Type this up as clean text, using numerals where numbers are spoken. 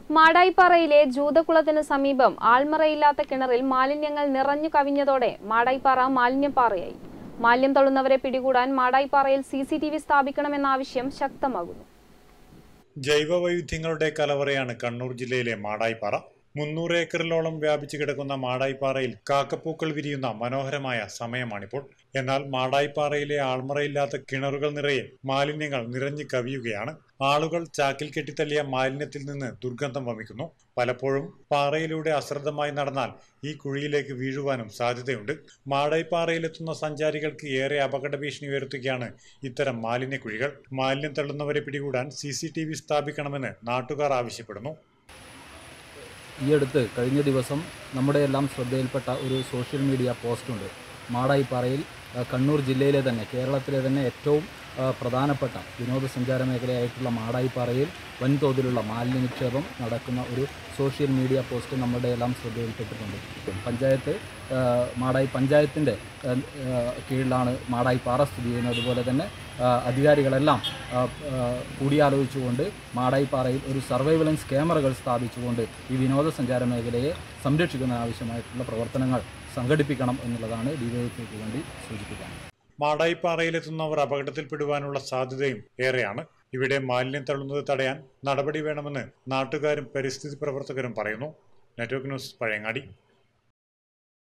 മാടായിപ്പാറയിലെ ജൂതക്കുളത്തിന് സമീപം ആൾമറയില്ലാത്ത കിണറിൽ മാലിന്യങ്ങൾ നിറഞ്ഞു കവിഞ്ഞതോടെ മാടായിപ്പാറ മാലിന്യപ്പാറയായി. മാലിന്യം തള്ളുന്നവരെ പിടികൂടാൻ മാടായിപ്പാറയിൽ CCTV സ്ഥാപിക്കണമെന്ന ആവശ്യം ശക്തമാകുന്നു. ജൈവവൈവിധ്യങ്ങളുടെ കലവറയാണ് കണ്ണൂർ ജില്ലയിലെ മാടായിപ്പാറ. 300 ഏക്കറിലോളം വ്യാപിച്ചു കിടക്കുന്ന മാടായിപ്പാറയിൽ കാക്കപ്പൂക്കൾ വിരിയുന്ന മനോഹരമായ സമയമാണിപ്പോൾ. എന്നാൽ മാടായിപ്പാറയിലെ ആൾമറയില്ലാത്ത കിണറുകൾ നിറയെ മാലിന്യങ്ങൾ നിറഞ്ഞു കവിയുകയാണ്. ആളുകൾ ചാക്കിൽ കെട്ടിത്തള്ളിയ മാലിന്യത്തിൽ നിന്ന് ദുർഗന്ധം വമിക്കുന്നു. പലപ്പോഴും പാറയിലൂടെ അശ്രദ്ധമായി നടന്നാൽ ഈ കുഴിയിലേക്ക് വീഴുവാനും സാധ്യതയുണ്ട്. മാടായിപ്പാറയിലെത്തുന്ന സഞ്ചാരികൾക്ക് ഏറെ അപകട ഭീഷണി ഉയർത്തുകയാണ് ഇത്തരം മാലിന്യക്കുഴികൾ. മാലിന്യം തള്ളുന്നവരെ പിടികൂടാൻ CCTV സ്ഥാപിക്കണമെന്ന് നാട്ടുകാർ ആവശ്യപ്പെടുന്നു. ഈയടുത്ത് കഴിഞ്ഞ ദിവസം നമ്മുടെ എല്ലാം ശ്രദ്ധയിൽപ്പെട്ട ഒരു സോഷ്യൽ മീഡിയ പോസ്റ്റുണ്ട്. മാടായിപ്പാറയിൽ കണ്ണൂർ ജില്ലയിലെ തന്നെ കേരളത്തിലെ തന്നെ ഏറ്റവും പ്രധാനപ്പെട്ട വിനോദസഞ്ചാര മേഖലയായിട്ടുള്ള മാടായിപ്പാറയിൽ വൻതോതിലുള്ള മാലിന്യ നിക്ഷേപം നടക്കുന്ന ഒരു സോഷ്യൽ മീഡിയ പോസ്റ്റ് നമ്മുടെ എല്ലാം ശ്രദ്ധയിൽപ്പെട്ടിട്ടുണ്ട്. മാടായി പഞ്ചായത്തിൻ്റെ കീഴിലാണ് മാടായിപ്പാറ സ്ഥിതി ചെയ്യുന്നത്. അതുപോലെ തന്നെ അധികാരികളെല്ലാം കൂടിയാലോചിച്ചുകൊണ്ട് മാടായിപ്പാറയിൽ ഒരു സർവൈലൻസ് ക്യാമറകൾ സ്ഥാപിച്ചുകൊണ്ട് ഈ വിനോദസഞ്ചാര മേഖലയെ സംരക്ഷിക്കുന്നതിന് ആവശ്യമായിട്ടുള്ള പ്രവർത്തനങ്ങൾ സംഘടിപ്പിക്കണം എന്നുള്ളതാണ് DYFIക്ക് വേണ്ടി സൂചിപ്പിക്കാൻ. മാടായിപ്പാറയിലെത്തുന്നവർ അപകടത്തിൽപ്പെടുവാനുള്ള സാധ്യതയും ഏറെയാണ്. ഇവിടെ മാലിന്യം തള്ളുന്നത് തടയാൻ നടപടി വേണമെന്ന് നാട്ടുകാരും പരിസ്ഥിതി പ്രവർത്തകരും പറയുന്നു. Network news, Pazhayangadi.